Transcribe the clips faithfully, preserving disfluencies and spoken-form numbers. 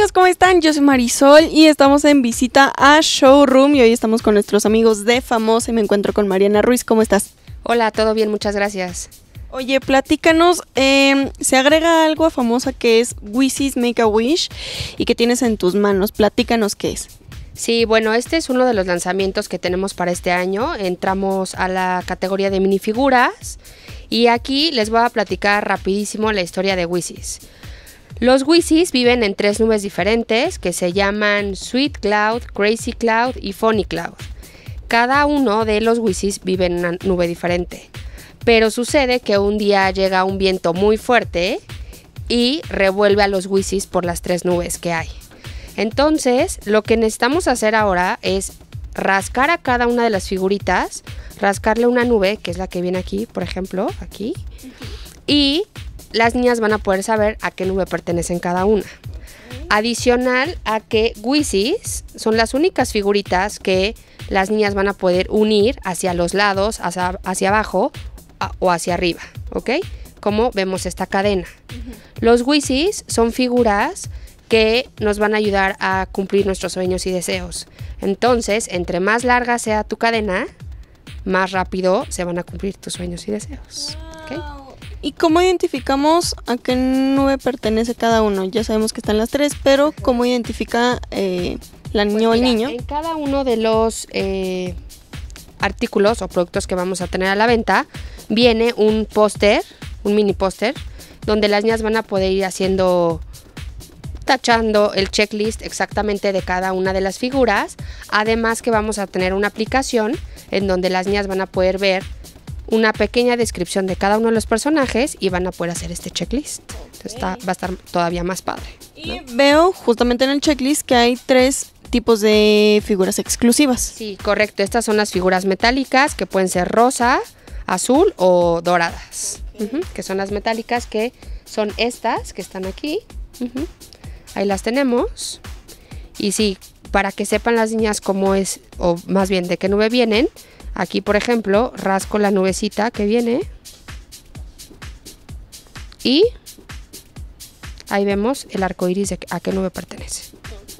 amigos, ¿cómo están? Yo soy Marisol y estamos en visita a Showroom y hoy estamos con nuestros amigos de Famosa y me encuentro con Mariana Ruiz. ¿Cómo estás? Hola, todo bien, muchas gracias. Oye, platícanos, eh, se agrega algo a Famosa que es Wishes Make a Wish y que tienes en tus manos. Platícanos qué es. Sí, bueno, este es uno de los lanzamientos que tenemos para este año. Entramos a la categoría de minifiguras y aquí les voy a platicar rapidísimo la historia de Wishes. Los Wishes viven en tres nubes diferentes que se llaman Sweet Cloud, Crazy Cloud y Funny Cloud. Cada uno de los Wishes vive en una nube diferente, pero sucede que un día llega un viento muy fuerte y revuelve a los Wishes por las tres nubes que hay. Entonces, lo que necesitamos hacer ahora es rascar a cada una de las figuritas, rascarle una nube, que es la que viene aquí, por ejemplo, aquí, y las niñas van a poder saber a qué nube pertenecen cada una. Adicional a que Wishes son las únicas figuritas que las niñas van a poder unir hacia los lados, hacia, hacia abajo a, o hacia arriba, ¿ok? Como vemos esta cadena. Uh-huh. Los Wishes son figuras que nos van a ayudar a cumplir nuestros sueños y deseos. Entonces, entre más larga sea tu cadena, más rápido se van a cumplir tus sueños y deseos. ¿Okay? ¿Y cómo identificamos a qué nube pertenece cada uno? Ya sabemos que están las tres, pero ¿cómo identifica eh, la niña pues o el mira, niño? En cada uno de los eh, artículos o productos que vamos a tener a la venta, viene un póster, un mini póster, donde las niñas van a poder ir haciendo... tachando el checklist exactamente de cada una de las figuras. Además que vamos a tener una aplicación en donde las niñas van a poder ver una pequeña descripción de cada uno de los personajes y van a poder hacer este checklist. Entonces está, va a estar todavía más padre, ¿no? Y veo justamente en el checklist que hay tres tipos de figuras exclusivas. Sí, correcto. Estas son las figuras metálicas que pueden ser rosa, azul o doradas. Uh-huh, que son las metálicas, que son estas que están aquí. Uh-huh. Ahí las tenemos. Y sí, para que sepan las niñas cómo es, o más bien de qué nube vienen, aquí por ejemplo rasco la nubecita que viene y ahí vemos el arco iris de a qué nube pertenece.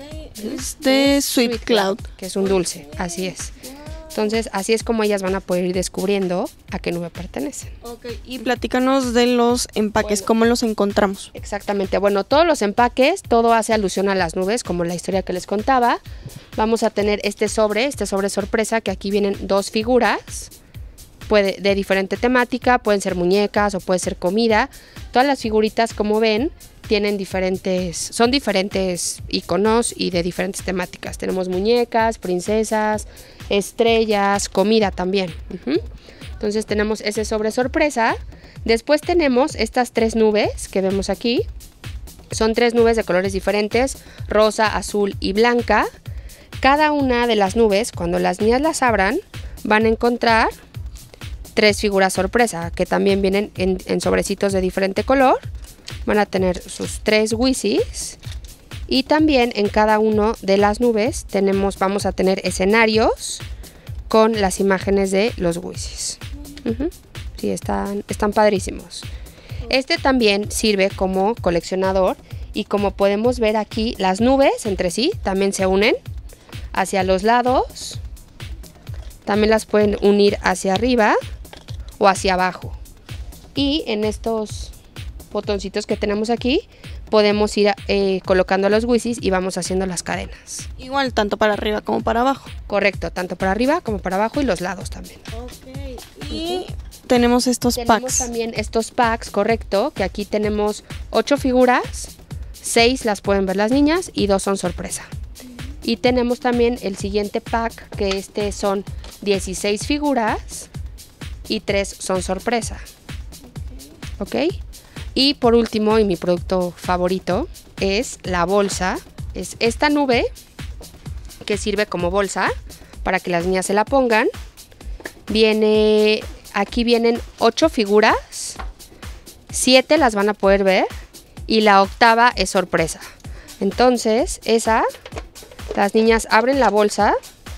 Este es Sweet Cloud, que es un dulce, así es. Entonces, así es como ellas van a poder ir descubriendo a qué nube pertenecen. Okay. Y platícanos de los empaques, bueno, ¿cómo los encontramos? Exactamente, bueno, todos los empaques, todo hace alusión a las nubes, como la historia que les contaba. Vamos a tener este sobre, este sobre sorpresa, que aquí vienen dos figuras, puede, de diferente temática, pueden ser muñecas o puede ser comida. Todas las figuritas, como ven, tienen diferentes, son diferentes iconos y de diferentes temáticas. Tenemos muñecas, princesas, estrellas, comida también. Uh-huh. Entonces tenemos ese sobre sorpresa. Después tenemos estas tres nubes que vemos aquí. Son tres nubes de colores diferentes, rosa, azul y blanca. Cada una de las nubes, cuando las niñas las abran, van a encontrar tres figuras sorpresa, que también vienen en, en sobrecitos de diferente color. Van a tener sus tres Wishes y también en cada una de las nubes tenemos, vamos a tener escenarios con las imágenes de los Wishes. Uh-huh. Sí, están, están padrísimos. Este también sirve como coleccionador y como podemos ver aquí, las nubes entre sí también se unen hacia los lados. También las pueden unir hacia arriba o hacia abajo. Y en estos botoncitos que tenemos aquí podemos ir eh, colocando los Wishes y vamos haciendo las cadenas. Igual tanto para arriba como para abajo. Correcto, tanto para arriba como para abajo y los lados también. Okay. Y uh-huh. tenemos estos tenemos packs. también estos packs, correcto, que aquí tenemos ocho figuras, seis las pueden ver las niñas y dos son sorpresa. Uh-huh. Y tenemos también el siguiente pack, que este son dieciséis figuras y tres son sorpresa. ¿Ok? Y por último, y mi producto favorito, es la bolsa. Es esta nube que sirve como bolsa para que las niñas se la pongan. Viene, aquí vienen ocho figuras, siete las van a poder ver y la octava es sorpresa. Entonces, esa, las niñas abren la bolsa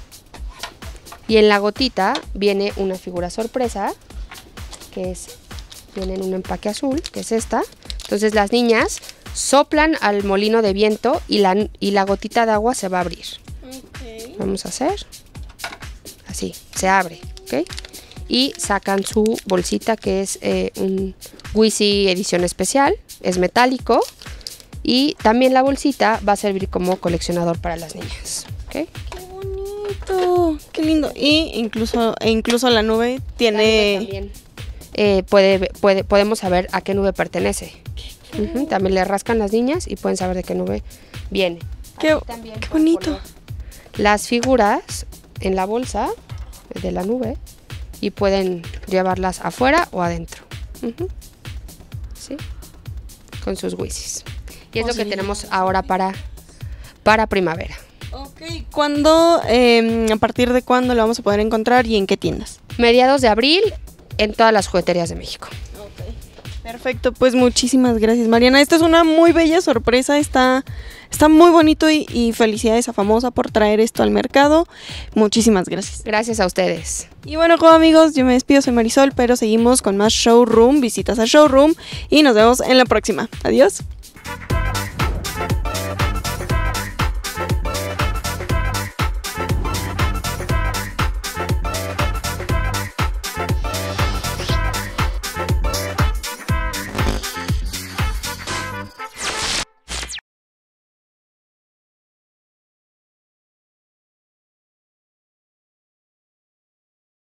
y en la gotita viene una figura sorpresa, que es... viene en un empaque azul, que es esta. Entonces las niñas Soplan al molino de viento y la, y la gotita de agua se va a abrir. Okay. Vamos a hacer así, se abre, ¿ok? Y sacan su bolsita, que es eh, un Wisi edición especial, es metálico. Y también la bolsita va a servir como coleccionador para las niñas, ¿ok? ¡Qué bonito! ¡Qué lindo! Y incluso, e incluso la nube tiene... La nube también, eh, puede, puede, podemos saber a qué nube pertenece. Uh-huh, también le rascan las niñas y pueden saber de qué nube viene. ¡Qué, qué bonito! Las figuras en la bolsa de la nube y pueden llevarlas afuera o adentro. Uh-huh. ¿Sí? Con sus Wisis. Y es oh, lo que sí. tenemos ahora para, para primavera. Ok, ¿cuándo, eh, a partir de cuándo lo vamos a poder encontrar y en qué tiendas? Mediados de abril en todas las jugueterías de México. Ok, perfecto, pues muchísimas gracias, Mariana. Esta es una muy bella sorpresa, está, está muy bonito y, y felicidades a Famosa por traer esto al mercado. Muchísimas gracias. Gracias a ustedes. Y bueno, como amigos, yo me despido, soy Marisol, pero seguimos con más Showroom, visitas a Showroom y nos vemos en la próxima. Adiós.